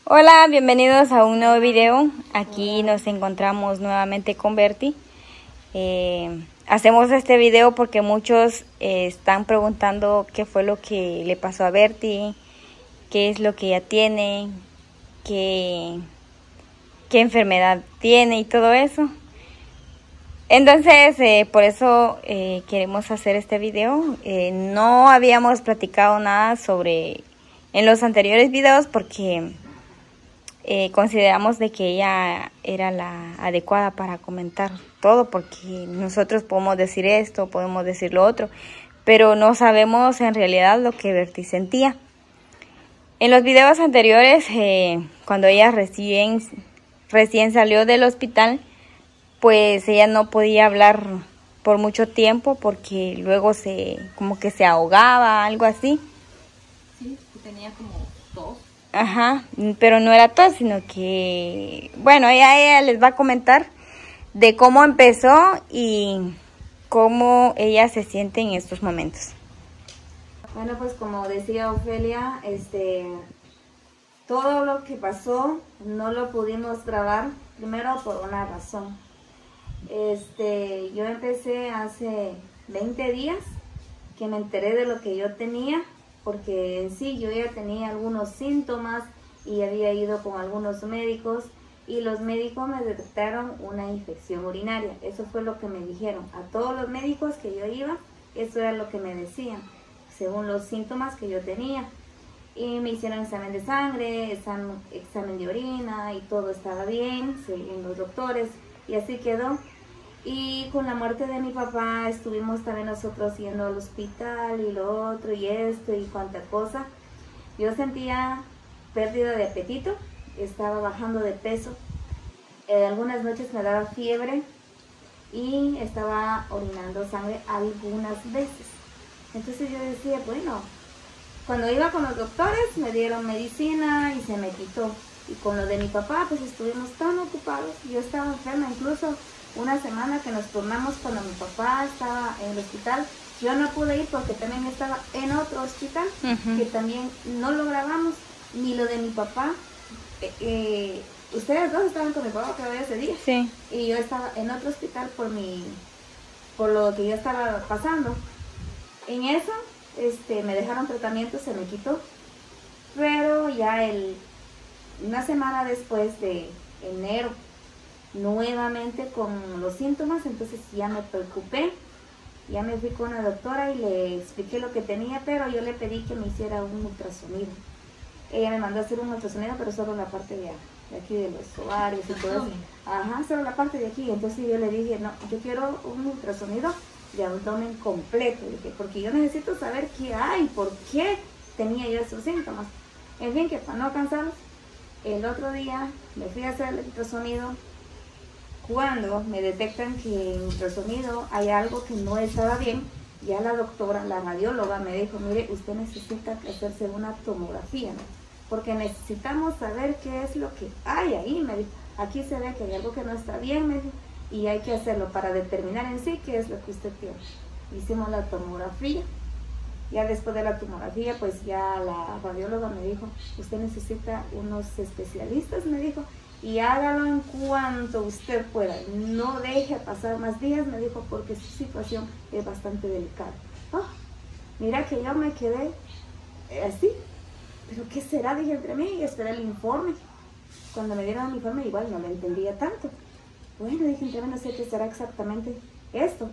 Hola, bienvenidos a un nuevo video. Aquí nos encontramos nuevamente con Berti. Hacemos este video porque muchos están preguntando qué fue lo que le pasó a Berti, qué es lo que ella tiene, qué enfermedad tiene y todo eso. Entonces, por eso queremos hacer este video. No habíamos platicado nada sobre en los anteriores videos porque consideramos de que ella era la adecuada para comentar todo, porque nosotros podemos decir esto, podemos decir lo otro, pero no sabemos en realidad lo que Berti sentía. En los videos anteriores, cuando ella recién salió del hospital, pues ella no podía hablar por mucho tiempo porque luego como que se ahogaba, algo así. Sí, tenía como tos. Ajá, pero no era tos, sino que, bueno, ella les va a comentar de cómo empezó y cómo ella se siente en estos momentos. Bueno, pues como decía Ofelia, todo lo que pasó no lo pudimos grabar, primero por una razón. Yo empecé hace 20 días que me enteré de lo que yo tenía, porque en sí yo ya tenía algunos síntomas y había ido con algunos médicos y los médicos me detectaron una infección urinaria. Eso fue lo que me dijeron. A todos los médicos que yo iba, eso era lo que me decían, según los síntomas que yo tenía. Y me hicieron examen de sangre, examen de orina y todo estaba bien, según los doctores, y así quedó. Y con la muerte de mi papá estuvimos también nosotros yendo al hospital y lo otro y esto y cuánta cosa. Yo sentía pérdida de apetito, estaba bajando de peso. Algunas noches me daba fiebre y estaba orinando sangre algunas veces. Entonces yo decía, bueno, cuando iba con los doctores me dieron medicina y se me quitó. Y con lo de mi papá pues estuvimos tan ocupados. Yo estaba enferma, incluso una semana que nos turnamos cuando mi papá estaba en el hospital. Yo no pude ir porque también estaba en otro hospital, que también no lo grabamos, ni lo de mi papá. Ustedes dos estaban con mi papá todavía ese día. Sí. Y yo estaba en otro hospital por lo que yo estaba pasando. En eso, me dejaron tratamiento, se me quitó. Pero ya una semana después de enero, nuevamente con los síntomas, entonces ya me preocupé, ya me fui con la doctora y le expliqué lo que tenía, pero yo le pedí que me hiciera un ultrasonido. Ella me mandó a hacer un ultrasonido, pero solo la parte de aquí de los ovarios y todo eso. Ajá, solo la parte de aquí. Entonces yo le dije, no, yo quiero un ultrasonido de abdomen completo, dije, porque yo necesito saber qué hay, por qué tenía yo esos síntomas. En fin, que para no cansarlos, el otro día me fui a hacer el ultrasonido. Cuando me detectan que en el ultrasonido hay algo que no estaba bien, ya la doctora, la radióloga me dijo, mire, usted necesita hacerse una tomografía, ¿no? Porque necesitamos saber qué es lo que hay ahí, me dijo. Aquí se ve que hay algo que no está bien, me dijo, y hay que hacerlo para determinar en sí qué es lo que usted tiene. Hicimos la tomografía. Ya después de la tomografía, pues ya la radióloga me dijo, usted necesita unos especialistas, me dijo, y hágalo en cuanto usted pueda. No deje pasar más días, me dijo, porque su situación es bastante delicada. Oh, mira que yo me quedé así. ¿Pero qué será? Dije entre mí y esperé el informe. Cuando me dieron el informe igual no lo entendía tanto. Bueno, dije entre mí, no sé qué será exactamente esto.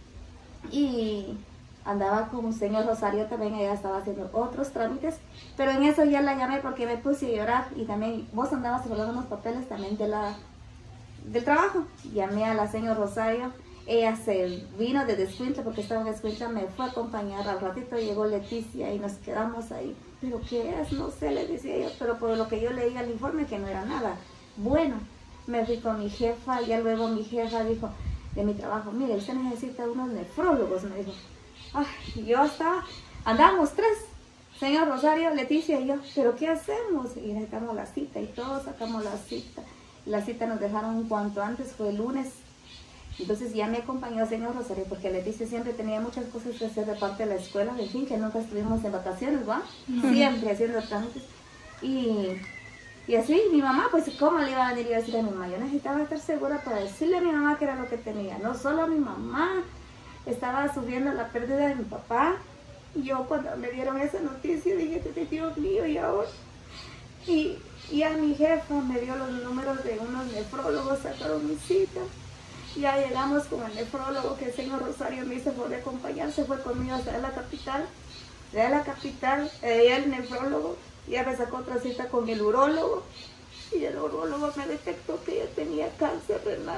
Y andaba con un señor Rosario también, ella estaba haciendo otros trámites, pero en eso ya la llamé porque me puse a llorar y también vos andabas arreglando unos papeles también del trabajo. Llamé a la señora Rosario, ella se vino de Escuintla porque estaba en Escuintla, me fue a acompañar, al ratito llegó Leticia y nos quedamos ahí. ¿Pero qué es? No sé, le decía yo, pero por lo que yo leía el informe que no era nada. Bueno, me fui con mi jefa, ya luego mi jefa dijo de mi trabajo, mire, usted necesita unos nefrólogos, me dijo. Ay, yo andábamos tres, señor Rosario, Leticia y yo, pero ¿qué hacemos? Y sacamos la cita y todos sacamos la cita. La cita nos dejaron cuanto antes, fue el lunes. Entonces ya me acompañó el señor Rosario, porque Leticia siempre tenía muchas cosas que hacer de parte de la escuela, en fin, que nunca estuvimos en vacaciones, ¿va? Siempre haciendo trámites. Y Y así, mi mamá, pues, ¿cómo le iba a venir a decir a mi mamá? Yo necesitaba estar segura para decirle a mi mamá que era lo que tenía. No solo a mi mamá, estaba sufriendo la pérdida de mi papá. Y yo cuando me dieron esa noticia dije, Dios mío, ¿y ahora? Y a mi jefa me dio los números de unos nefrólogos, sacaron mi cita. Ya llegamos con el nefrólogo, que el señor Rosario me hizo por acompañar, se fue conmigo hasta la capital. De la capital, el nefrólogo, ya me sacó otra cita con el urólogo. Y el urólogo me detectó que yo tenía cáncer renal.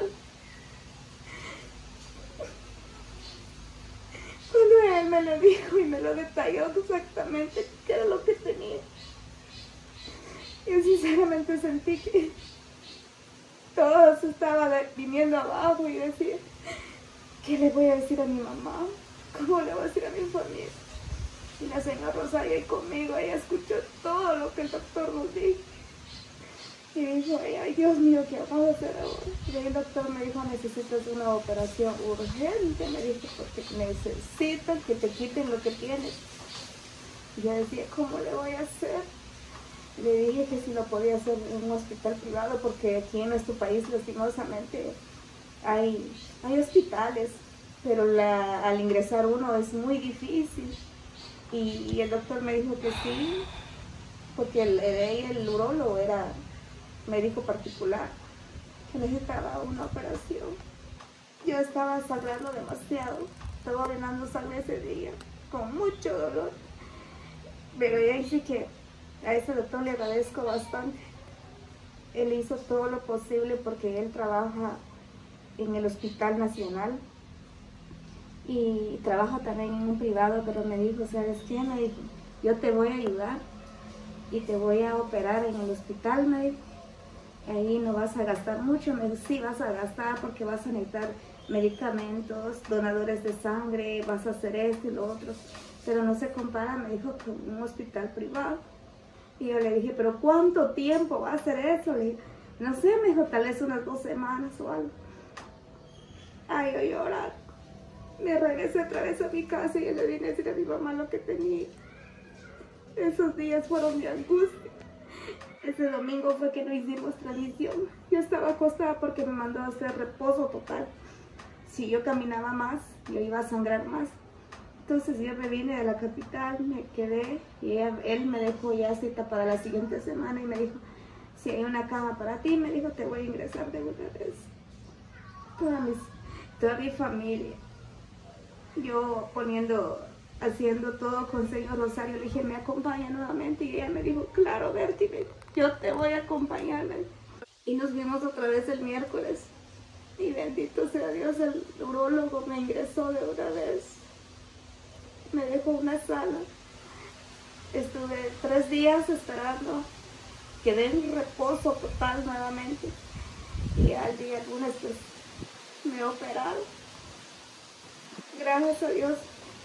Cuando él me lo dijo y me lo detalló exactamente qué era lo que tenía, yo sinceramente sentí que todo se estaba viniendo abajo y decía, ¿qué le voy a decir a mi mamá? ¿Cómo le voy a decir a mi familia? Y la señora Rosario ahí conmigo, ella escuchó todo lo que el doctor nos dijo. Y dijo, ay Dios mío, ¿qué vamos a hacer ahora? Y el doctor me dijo, necesitas una operación urgente, me dijo, porque necesitas que te quiten lo que tienes. Y yo decía, ¿cómo le voy a hacer? Le dije que si lo podía hacer en un hospital privado, porque aquí en nuestro país lastimosamente hay hospitales, pero al ingresar uno es muy difícil. Y el doctor me dijo que sí, porque el urólogo era médico particular, que necesitaba una operación. Yo estaba sangrando demasiado, estaba orinando sangre ese día, con mucho dolor. Pero ya dije que a ese doctor le agradezco bastante. Él hizo todo lo posible porque él trabaja en el Hospital Nacional y trabaja también en un privado, pero me dijo, ¿sabes qué? Me dijo, yo te voy a ayudar y te voy a operar en el hospital, me dijo. Ahí no vas a gastar mucho. Me dijo, sí vas a gastar porque vas a necesitar medicamentos, donadores de sangre, vas a hacer esto y lo otro, pero no se compara, me dijo, con un hospital privado. Y yo le dije, ¿pero cuánto tiempo va a hacer eso? Le dije, no sé, me dijo, tal vez unas 2 semanas o algo. Ay, yo llorar. Me regresé otra vez a mi casa y yo le vine a decir a mi mamá lo que tenía. Esos días fueron de angustia. Ese domingo fue que no hicimos transmisión. Yo estaba acostada porque me mandó a hacer reposo total. Si yo caminaba más, yo iba a sangrar más. Entonces yo me vine de la capital, me quedé y él me dejó ya cita para la siguiente semana y me dijo, si hay una cama para ti, me dijo, te voy a ingresar de una vez. Toda mi familia, yo haciendo todo con señor Rosario, le dije, ¿me acompaña nuevamente? Y ella me dijo, claro, Berti, yo te voy a acompañar. Y nos vimos otra vez el miércoles. Y bendito sea Dios, el urólogo me ingresó de una vez. Me dejó una sala. Estuve 3 días esperando. Quedé en reposo total nuevamente. Y al día lunes pues me operaron. Gracias a Dios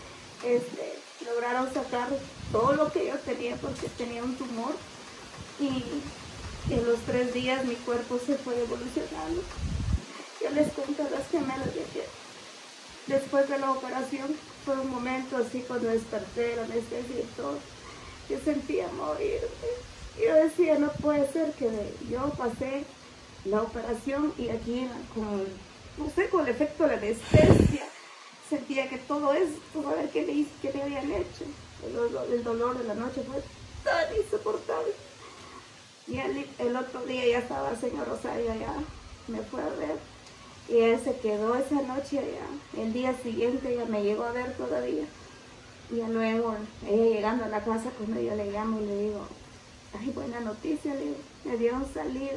lograron sacar todo lo que yo tenía porque tenía un tumor. Y en los 3 días mi cuerpo se fue evolucionando. Yo les cuento a las gemelas de que después de la operación fue un momento así cuando desperté la anestesia y todo. Yo sentía morirme. Yo decía, no puede ser que yo pasé la operación y aquí no sé, con el efecto de la anestesia, sentía que todo esto, a ver qué me habían hecho. El dolor de la noche fue tan insoportable. Y el otro día ya estaba el señor Rosario, ya me fue a ver. Y él se quedó esa noche allá. El día siguiente ella me llegó a ver todavía. Y ya luego, ella llegando a la casa, cuando yo le llamo y le digo, ay, buena noticia, le digo, me dieron salir.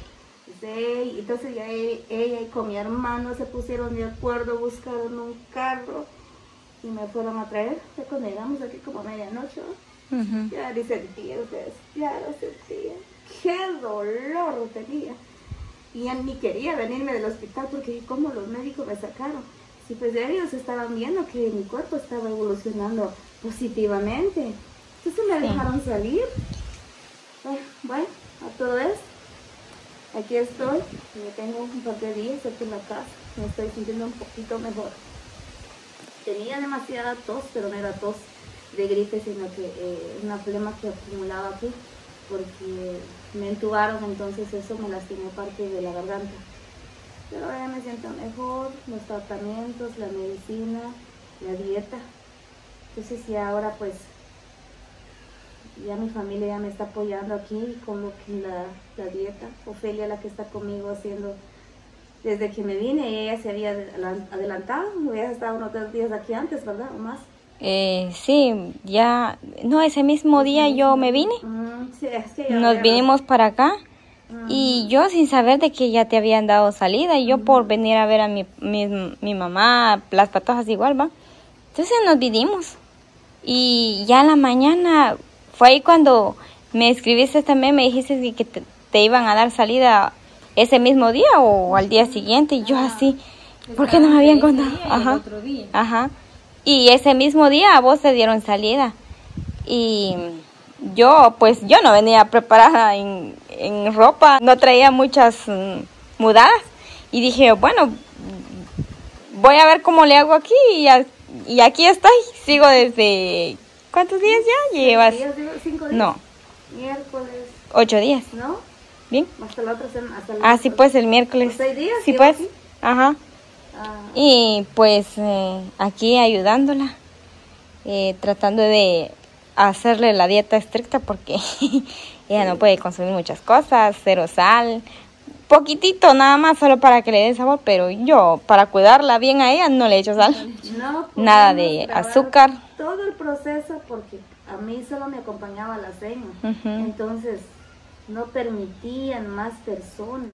Sí, entonces ya ella y con mi hermano se pusieron de acuerdo, buscaron un carro y me fueron a traer. Fue cuando llegamos aquí como a medianoche, ¿no? Ya ni sentía ustedes, ya lo sentía. ¡Qué dolor tenía! Y ya ni quería venirme del hospital porque como los médicos me sacaron. Sí, pues ellos estaban viendo que mi cuerpo estaba evolucionando positivamente. Entonces me dejaron salir. Bueno, a todo esto, aquí estoy. Ya tengo un par de días aquí en la casa. Me estoy sintiendo un poquito mejor. Tenía demasiada tos, pero no era tos de gripe, sino que una flema que acumulaba aquí. Porque me entubaron, entonces eso me lastimó parte de la garganta. Pero ahora ya me siento mejor, los tratamientos, la medicina, la dieta. Entonces ya ahora pues, ya mi familia ya me está apoyando aquí con lo que la dieta. Ofelia, la que está conmigo haciendo, desde que me vine, ella se había adelantado, había estado unos 3 días aquí antes, ¿verdad? ¿O más? Sí, ya, no, ese mismo día yo me vine, Sí, es que nos vinimos para acá y yo sin saber de que ya te habían dado salida y yo por venir a ver a mi mamá, las patojas igual, ¿va? Entonces nos vinimos y ya en la mañana fue ahí cuando me escribiste también, me dijiste que te iban a dar salida ese mismo día o al día siguiente y yo así, ¿por qué no me habían contado? Ajá, ajá. Y ese mismo día a vos te dieron salida. Y yo, pues yo no venía preparada en ropa, no traía muchas mudadas. Y dije, bueno, voy a ver cómo le hago aquí. Y aquí estoy, sigo desde... ¿Cuántos días ya llevas? 5 días. No. Miércoles. 8 días. ¿No? ¿Bien? Hasta la otra semana. Sí, pues el miércoles. 6 días. Sí, pues. Aquí? Ajá. Y pues aquí ayudándola, tratando de hacerle la dieta estricta porque ella no puede consumir muchas cosas, 0 sal, poquitito nada más solo para que le dé sabor, pero yo para cuidarla bien a ella no le echo sal, no nada de azúcar. Todo el proceso porque a mí solo me acompañaba la seña, entonces no permitían más personas.